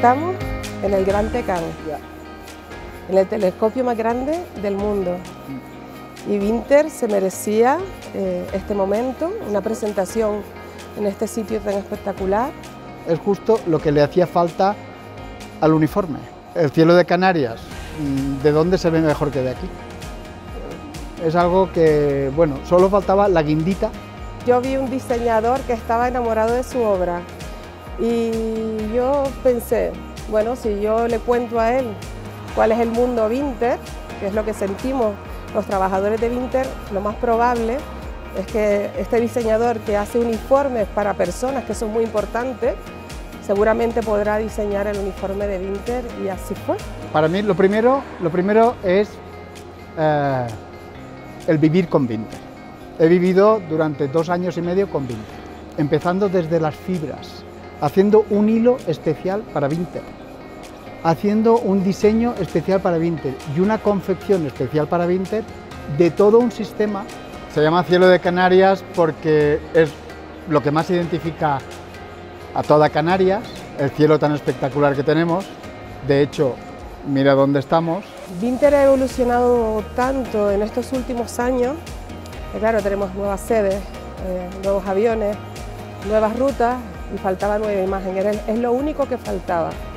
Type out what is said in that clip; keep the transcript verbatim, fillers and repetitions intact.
Estamos en el Gran Tecán, en el telescopio más grande del mundo. Y Vinter se merecía eh, este momento, una presentación en este sitio tan espectacular. Es justo lo que le hacía falta al uniforme. El cielo de Canarias, ¿de dónde se ve mejor que de aquí? Es algo que, bueno, solo faltaba la guindita. Yo vi un diseñador que estaba enamorado de su obra y yo pensé, bueno, si yo le cuento a él cuál es el mundo Vinter, que es lo que sentimos los trabajadores de Vinter, lo más probable es que este diseñador que hace uniformes para personas que son muy importantes, seguramente podrá diseñar el uniforme de Vinter, y así fue. Para mí lo primero, lo primero es eh, el vivir con Vinter. He vivido durante dos años y medio con Vinter, empezando desde las fibras, haciendo un hilo especial para Vinter, haciendo un diseño especial para Vinter y una confección especial para Vinter de todo un sistema. Se llama Cielo de Canarias porque es lo que más identifica a toda Canarias, el cielo tan espectacular que tenemos. De hecho, mira dónde estamos. Vinter ha evolucionado tanto en estos últimos años, que claro, tenemos nuevas sedes, eh, nuevos aviones, nuevas rutas, y faltaba nueva imagen, era, es lo único que faltaba.